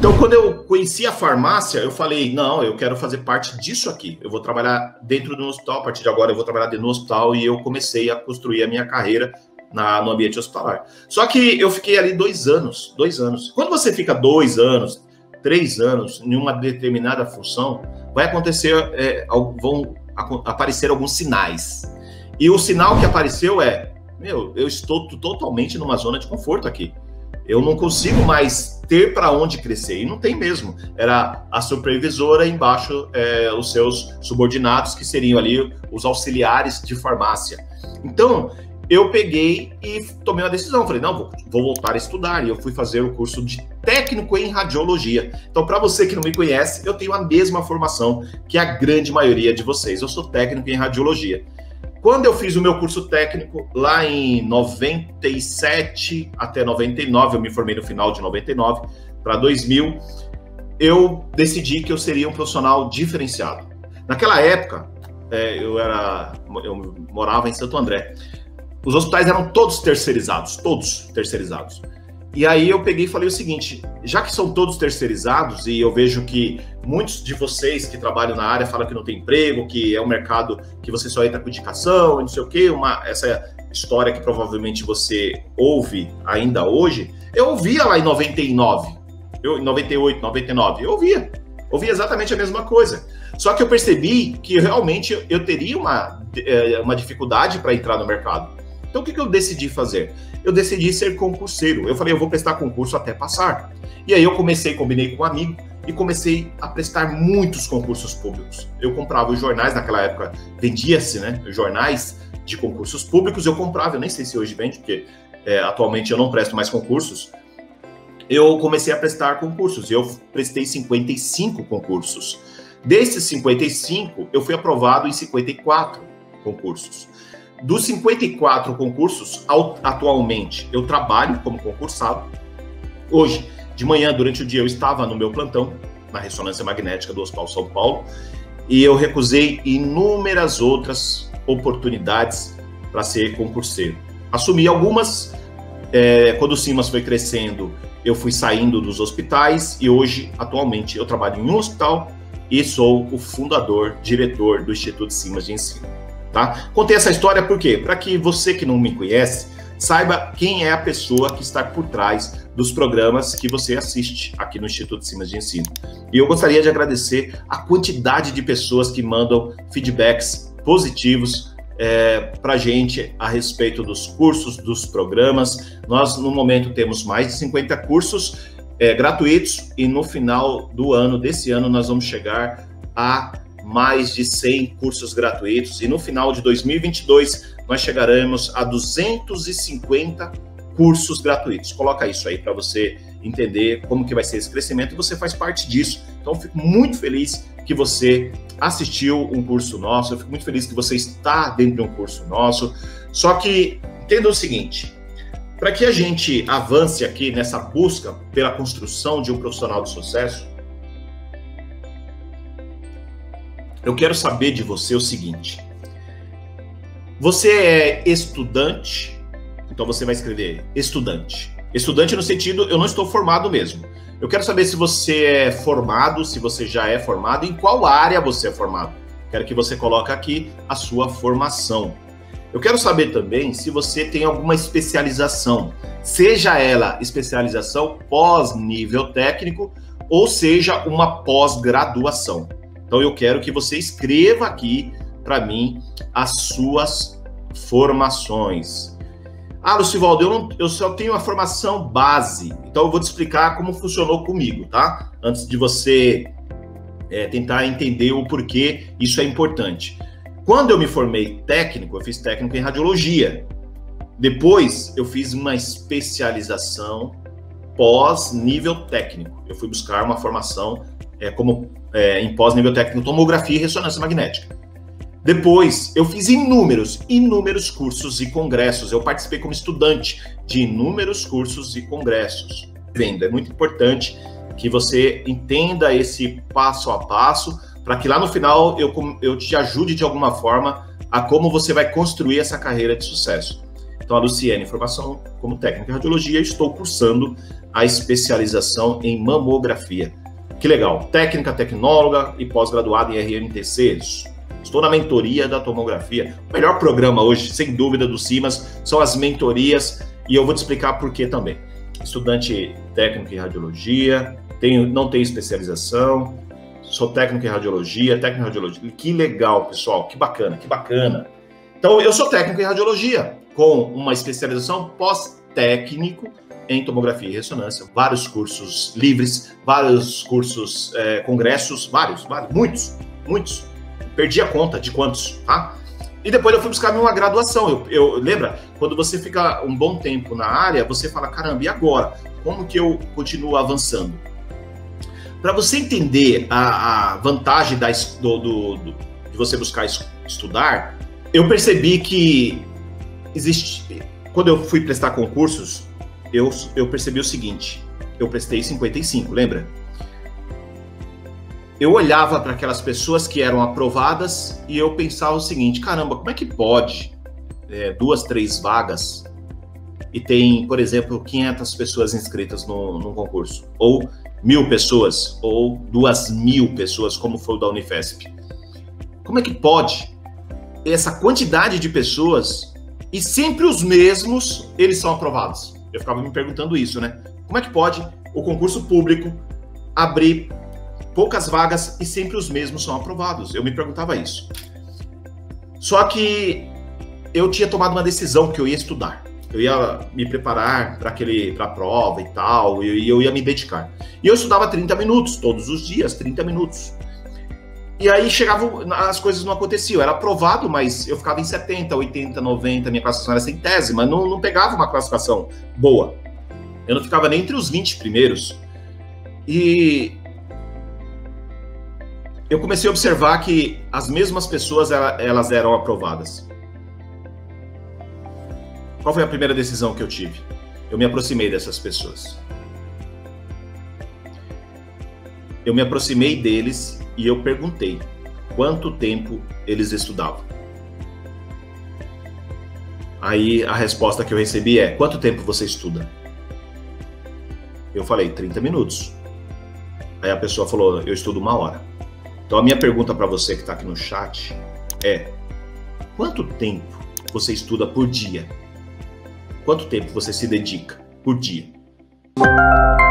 Então, quando eu conheci a farmácia, eu falei, não, eu quero fazer parte disso aqui. Eu vou trabalhar dentro do hospital, a partir de agora eu vou trabalhar dentro do hospital, e eu comecei a construir a minha carreira no ambiente hospitalar. Só que eu fiquei ali 2 anos. Quando você fica 2 anos, 3 anos em uma determinada função, vai acontecer, vão aparecer alguns sinais. E o sinal que apareceu eu estou totalmente numa zona de conforto aqui. Eu não consigo mais ter para onde crescer, e não tem mesmo. Era a supervisora, embaixo os seus subordinados, que seriam ali os auxiliares de farmácia. Então, eu peguei e tomei uma decisão. Falei, não, vou voltar a estudar. E eu fui fazer o curso de técnico em radiologia. Então, para você que não me conhece, eu tenho a mesma formação que a grande maioria de vocês. Eu sou técnico em radiologia. Quando eu fiz o meu curso técnico, lá em 97 até 99, eu me formei no final de 99 para 2000, eu decidi que eu seria um profissional diferenciado. Naquela época, eu morava em Santo André. Os hospitais eram todos terceirizados. E aí eu peguei e falei o seguinte, já que são todos terceirizados, e eu vejo que muitos de vocês que trabalham na área falam que não tem emprego, que é um mercado que você só entra com indicação, e não sei o quê, essa história que provavelmente você ouve ainda hoje, eu ouvia lá em 99, em 98, 99, eu ouvia exatamente a mesma coisa. Só que eu percebi que realmente eu teria uma dificuldade para entrar no mercado. Então, o que eu decidi fazer? Eu decidi ser concurseiro. Eu falei, eu vou prestar concurso até passar. E aí eu combinei com um amigo e comecei a prestar muitos concursos públicos. Eu comprava os jornais, naquela época vendia-se, né? Jornais de concursos públicos, eu comprava, eu nem sei se hoje vende, porque atualmente eu não presto mais concursos. Eu comecei a prestar concursos e eu prestei 55 concursos. Desses 55, eu fui aprovado em 54 concursos. Dos 54 concursos, atualmente, eu trabalho como concursado. Hoje, de manhã, durante o dia, eu estava no meu plantão, na ressonância magnética do Hospital São Paulo, e eu recusei inúmeras outras oportunidades para ser concurseiro. Assumi algumas, quando o Simas foi crescendo, eu fui saindo dos hospitais, e hoje, atualmente, eu trabalho em um hospital e sou o fundador, diretor do Instituto Simas de Ensino. Tá? Contei essa história por quê? Para que você que não me conhece, saiba quem é a pessoa que está por trás dos programas que você assiste aqui no Instituto Simas de Ensino. E eu gostaria de agradecer a quantidade de pessoas que mandam feedbacks positivos para a gente a respeito dos cursos, dos programas. Nós, no momento, temos mais de 50 cursos gratuitos, e no final do ano, desse ano, nós vamos chegar a mais de 100 cursos gratuitos, e no final de 2022 nós chegaremos a 250 cursos gratuitos. Coloca isso aí para você entender como que vai ser esse crescimento, e você faz parte disso. Então, eu fico muito feliz que você assistiu um curso nosso, eu fico muito feliz que você está dentro de um curso nosso. Só que entenda o seguinte, para que a gente avance aqui nessa busca pela construção de um profissional de sucesso, eu quero saber de você o seguinte: você é estudante? Então você vai escrever estudante. Estudante no sentido, eu não estou formado mesmo. Eu quero saber se você é formado, se você já é formado, em qual área você é formado. Quero que você coloque aqui a sua formação. Eu quero saber também se você tem alguma especialização, seja ela especialização pós-nível técnico ou seja uma pós-graduação. Então, eu quero que você escreva aqui para mim as suas formações. Ah, Lucivaldo, eu só tenho a formação base. Então, eu vou te explicar como funcionou comigo, tá? Antes de você tentar entender o porquê isso é importante. Quando eu me formei técnico, eu fiz técnico em radiologia. Depois, eu fiz uma especialização pós-nível técnico. Eu fui buscar uma formação em pós-nível técnico, tomografia e ressonância magnética. Depois, eu fiz inúmeros cursos e congressos. Eu participei como estudante de inúmeros cursos e congressos. É muito importante que você entenda esse passo a passo, para que lá no final eu te ajude de alguma forma a como você vai construir essa carreira de sucesso. Então, a Luciene, formação como técnica em radiologia, estou cursando a especialização em mamografia. Que legal, técnica, tecnóloga e pós-graduada em RMTC. Estou na mentoria da tomografia. O melhor programa hoje, sem dúvida, do Simas, são as mentorias, e eu vou te explicar por que também. Estudante técnico em radiologia, não tenho especialização, sou técnico em radiologia, Que legal, pessoal, que bacana, que bacana. Então, eu sou técnico em radiologia, com uma especialização pós-técnico em tomografia e ressonância, vários cursos livres, vários cursos, congressos, muitos. Perdi a conta de quantos, tá? E depois eu fui buscar uma graduação. Lembra, quando você fica um bom tempo na área, você fala, caramba, e agora? Como que eu continuo avançando? Para você entender a vantagem de você buscar estudar, eu percebi que existe... Quando eu fui prestar concursos, eu percebi o seguinte, eu prestei 55, lembra? Eu olhava para aquelas pessoas que eram aprovadas e eu pensava o seguinte, caramba, como é que pode 2, 3 vagas e tem, por exemplo, 500 pessoas inscritas no concurso, ou 1.000 pessoas, ou 2.000 pessoas, como foi o da Unifesp. Como é que pode essa quantidade de pessoas e sempre os mesmos, eles são aprovados? Eu ficava me perguntando isso, né? Como é que pode o concurso público abrir poucas vagas e sempre os mesmos são aprovados? Eu me perguntava isso. Só que eu tinha tomado uma decisão que eu ia estudar. Eu ia me preparar para a prova e tal, e eu ia me dedicar. E eu estudava 30 minutos, todos os dias, 30 minutos. E aí as coisas não aconteciam. Eu era aprovado, mas eu ficava em 70, 80, 90, minha classificação era centésima, não pegava uma classificação boa. Eu não ficava nem entre os 20 primeiros. E eu comecei a observar que as mesmas pessoas, elas eram aprovadas. Qual foi a primeira decisão que eu tive? Eu me aproximei dessas pessoas. Eu me aproximei deles e eu perguntei quanto tempo eles estudavam. Aí a resposta que eu recebi é, quanto tempo você estuda? Eu falei, 30 minutos. Aí a pessoa falou, eu estudo 1 hora. Então a minha pergunta para você que está aqui no chat é, quanto tempo você estuda por dia? Quanto tempo você se dedica por dia?